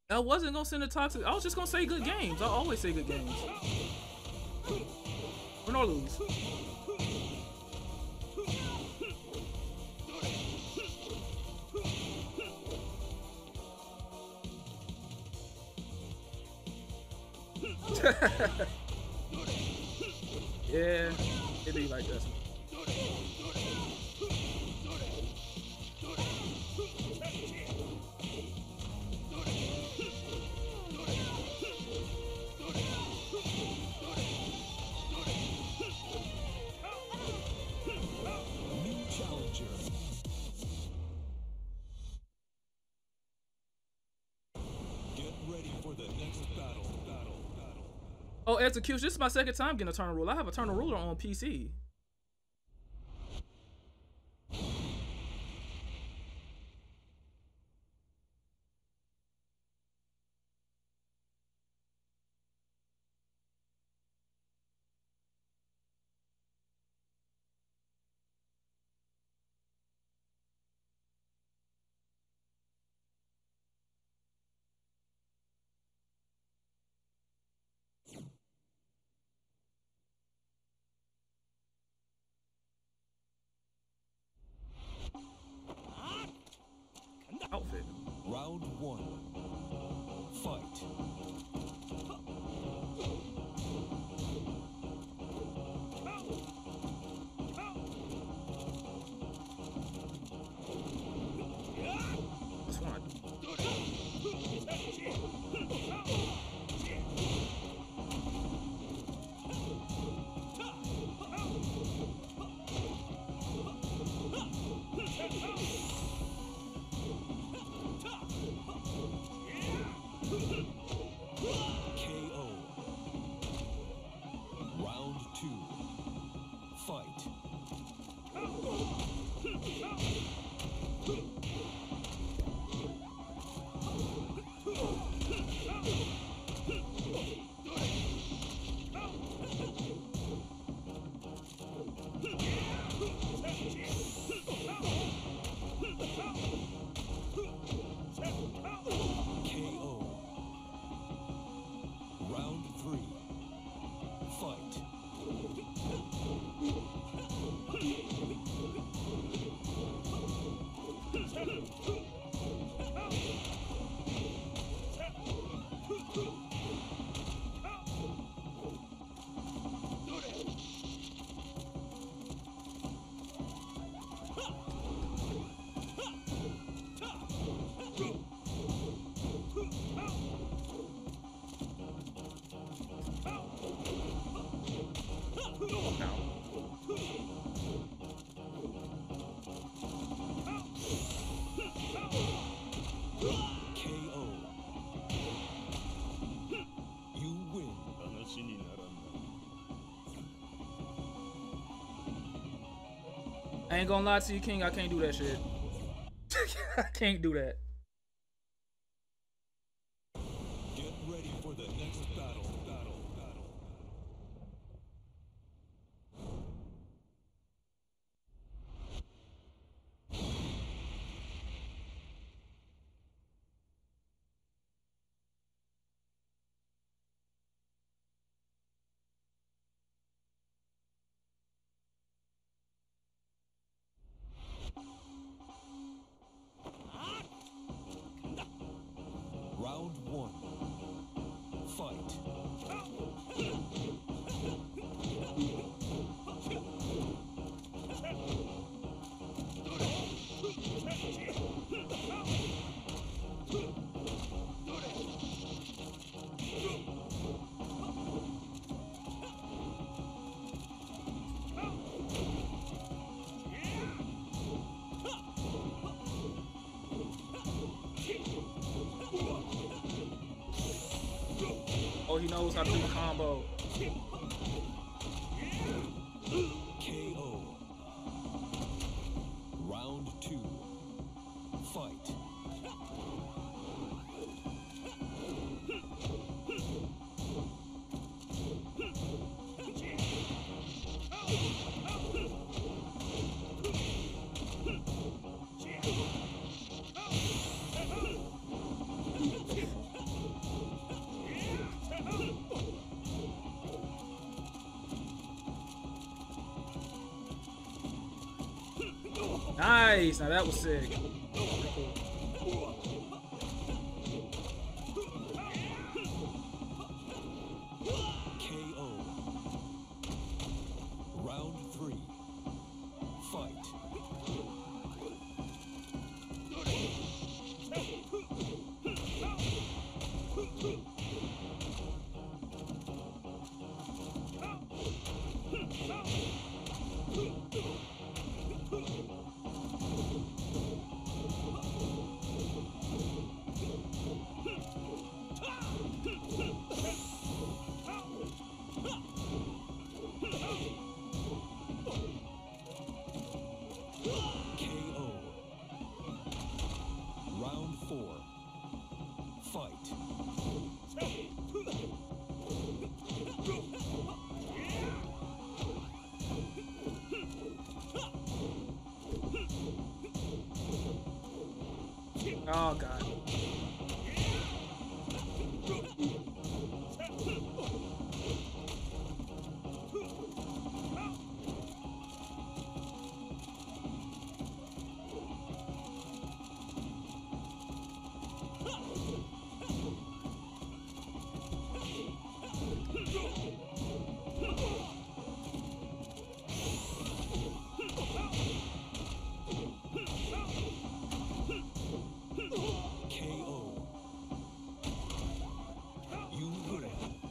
I wasn't gonna send a toxic. I was just gonna say good games. I always say good games. Win or lose. Yeah, it be like this. Oh, execution. This is my second time getting a turn ruler. I have a turn ruler on PC. Outfit. Round one. Fight. This one. KO. Round two. Fight. KO. Round three. Fight. KO. You win. I ain't gonna lie to you, King. I can't do that shit. I can't do that. Get ready for the next battle. Round one. Fight. Oh, he knows how to do the combo. KO. Round two. Fight. Nice. Now that was sick. KO. Round 3. Fight. KO. Round 4. Fight. Oh god. KO. You win.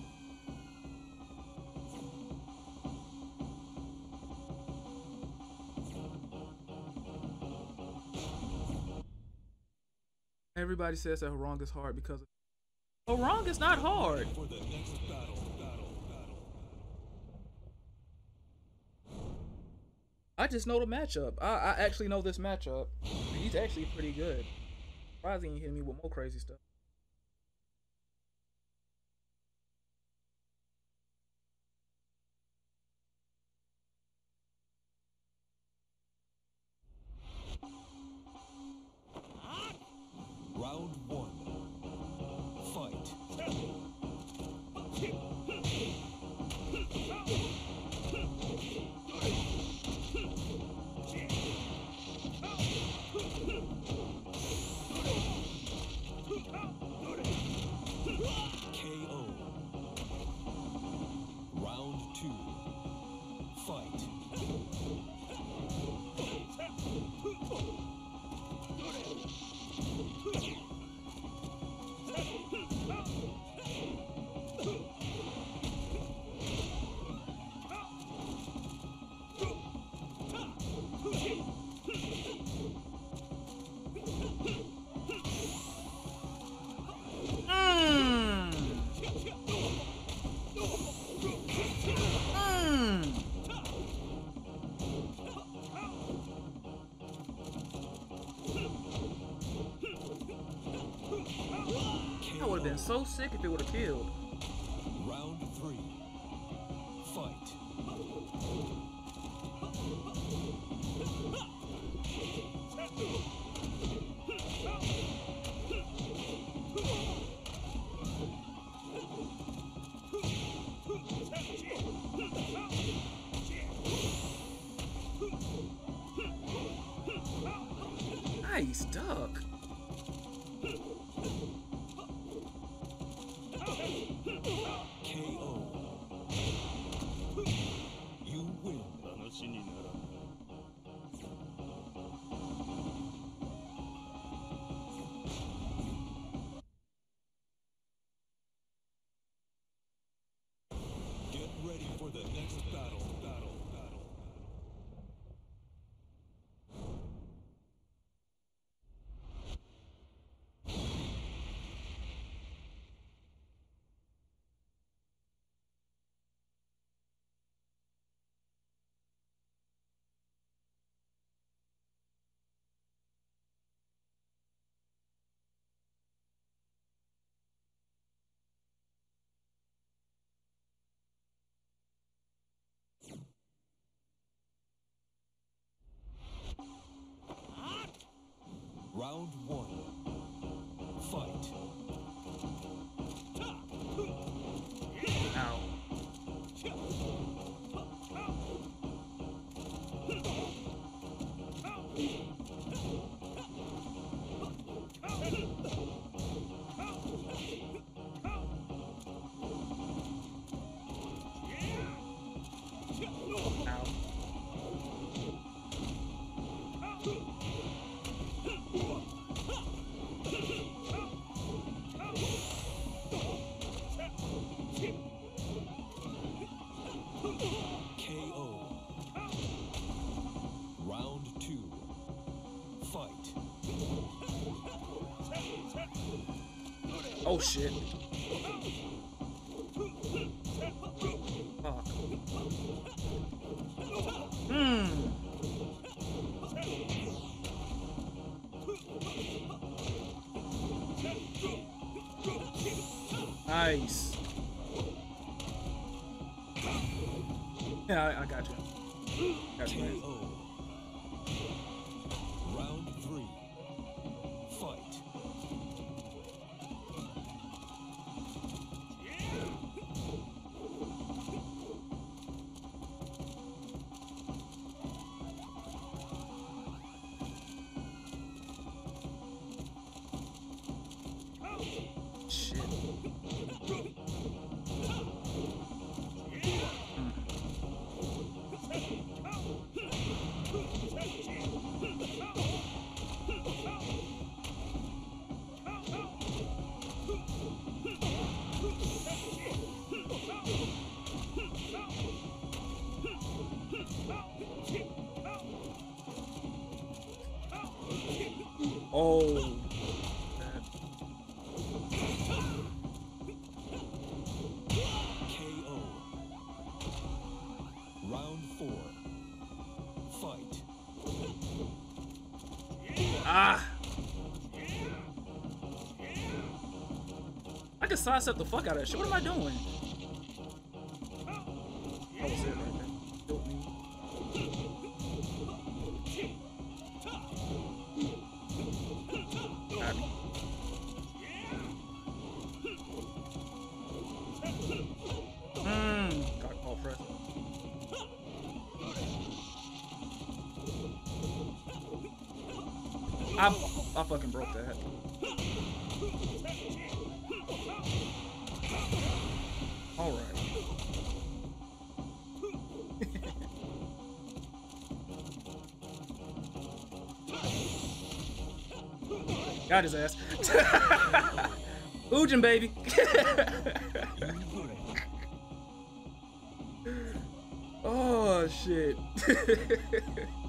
Everybody says that Harong is hard because Harong is not hard. For the next battle. I just know the matchup. I actually know this matchup. He's actually pretty good. Surprised he ain't hitting me with more crazy stuff. Round 1. Fight. KO. Round 2. Fight. That would have been so sick if it would have killed. Round 3. Fight. Nice duck. KO. Round 2. Fight. Oh shit. Fuck. Nice. Yeah, I got you. Got you, man. KO. Round 3. Fight. Shit. Oh. KO. Round 4. Fight. Ah. I can sidestep the fuck out of that shit. What am I doing? That was it right there. Killed me. Got me. Got caught first. I fucking broke that. All right. Got his ass. Fujin, baby. Oh shit.